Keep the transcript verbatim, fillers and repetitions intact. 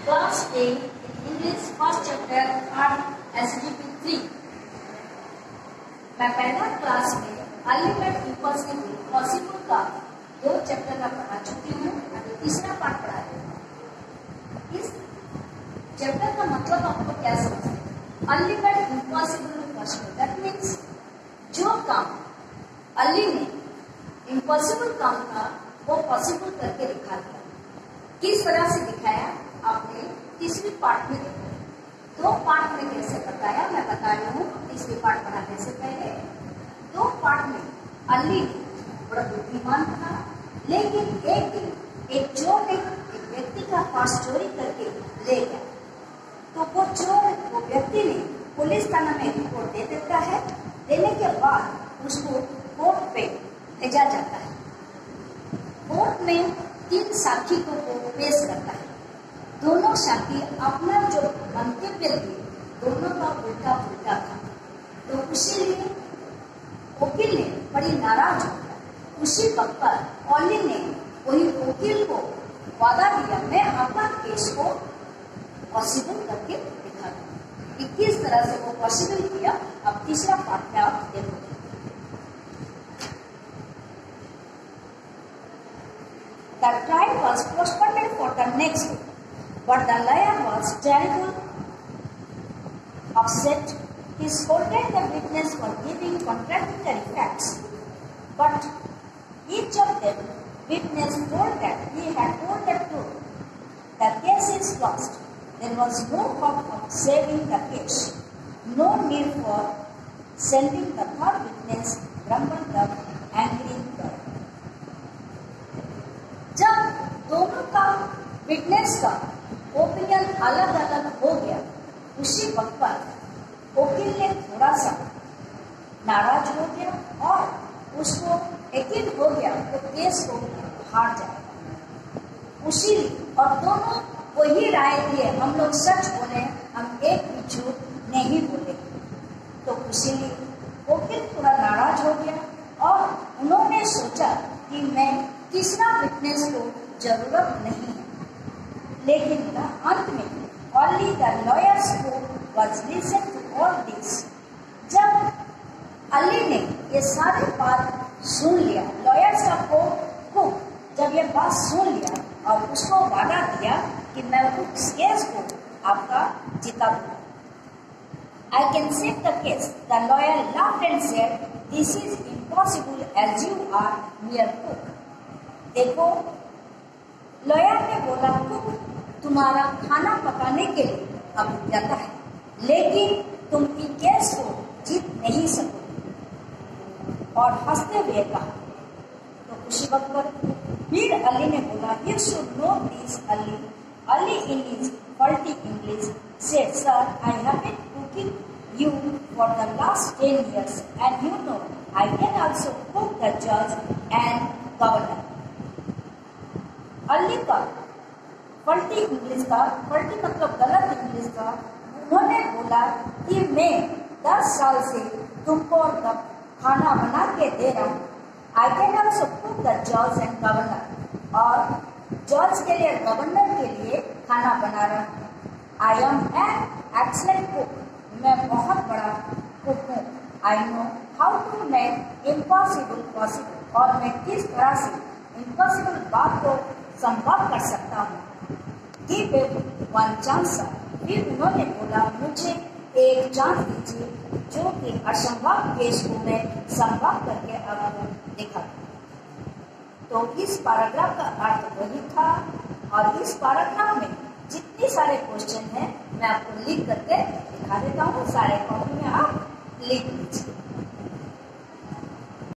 Class A, English first chapter part S G P three. मैं पहला class में element impossible possible का दो चैप्टर का पढ़ा चुकी हूँ। अभी तीसरा पार्ट पढ़ा रही हूँ। इस चैप्टर का मतलब आपको क्या समझ है? Element impossible possible, that means जो काम अली ने इम्पॉसिबल काम था वो पॉसिबल करके दिखा दिया। किस तरह से दिखाया आपने तीसरी पार्ट में देखा। दो पार्ट में कैसे बताया मैं बता रही हूँ। तीसरी पार्ट पढ़ाने से पहले दो पार्ट में अली बड़ा बुद्धिमान था, लेकिन एक दिन एक चोर ने एक व्यक्ति का पास चोरी करके ले गया। तो वो चोर वो व्यक्ति ने पुलिस थाना में रिपोर्ट दे देता है। देने के बाद उसको कोर्ट पे भेजा जाता है। कोर्ट में तीन साक्षी को पेश करता है। दोनों साक्षी अपना जो मंतव्य दिए दोनों का उल्टा उल्टा था। तो इसीलिए वकील ने बड़ी नाराज हो गया। उसी वक्त पर अली ने वही वकील को वादा दिया, मैं अपना केस को पॉसिबल करके दिखा दूं। कि किस तरह से वो पॉसिबल किया अब तीसरा पार्ट में आप देखोगे। The trial was postponed for the next day, but the lawyer was terribly upset. He scolded the witness for giving contradictory facts, but each of them witness told that he had told the truth. The case is lost. There was no hope of saving the case. No need for sending the third witness, grumbled the angry lawyer. जब दोनों का witness का opinion अलग अलग हो गया, उसी वक्त पर वकील ने थोड़ा सा नाराज हो गया और उसको यकीन हो गया तो केस को हार जाएगा। उसी और दोनों वही राय दिए, हम लोग सच बोले, हम एक भी झूठ नहीं बोले। तो इसीलिए वकील थोड़ा नाराज हो गया और उन्होंने सोचा कि मैं तीसरा विटनेस को जरूरत नहीं है। लेकिन अंत में only the lawyer's court was listened to all this. जब अली ने ये सारी बात सुन लिया, लॉयर्स का कोर्ट जब ये बात सुन लिया और उसको वादा दिया कि मैं उस केस को आपका जीता दूंगा। I can save the case. The lawyer laughed and said, "This is impossible as you are mere cook." देखो, लॉयर ने बोला कुक तुम्हारा खाना पकाने के लिए अभिज्ञता है, लेकिन तुम की केस को जीत नहीं सकोगे। और हंसते हुए कहा। तो उसी वक्त पर फिर अली ने बोला, you should know this Ali. Ali in his faulty English said, sir I have been cooking you for the last ten years and you know I can also cook the जज एंड गवर्नर। अली का फल्टी इंग्लिश का, faulty मतलब गलत English का, उन्होंने बोला कि मैं दस साल से तुमको खाना बना के दे रहा हूँ। I can also cook the जज एंड गवर्नर, और जज के लिए गवर्नर के लिए खाना बना रहा हूँ। I am an excellent cook, मैं बहुत बड़ा कुक हूँ। I know how to make impossible possible, और मैं किस तरह से इम्पॉसिबल बात को संभव कर सकता हूँ। Give one chance. फिर उन्होंने बोला, मुझे एक चांस दीजिए जो कि असंभव केस को मैं संभव करके आपको दिखा दूं। तो इस पैराग्राफ का अर्थ वही था, और इस पैराग्राफ में जितने सारे क्वेश्चन हैं मैं आपको लिख करके दिखा देता हूँ। सारे कॉपी में आप लिख लीजिए।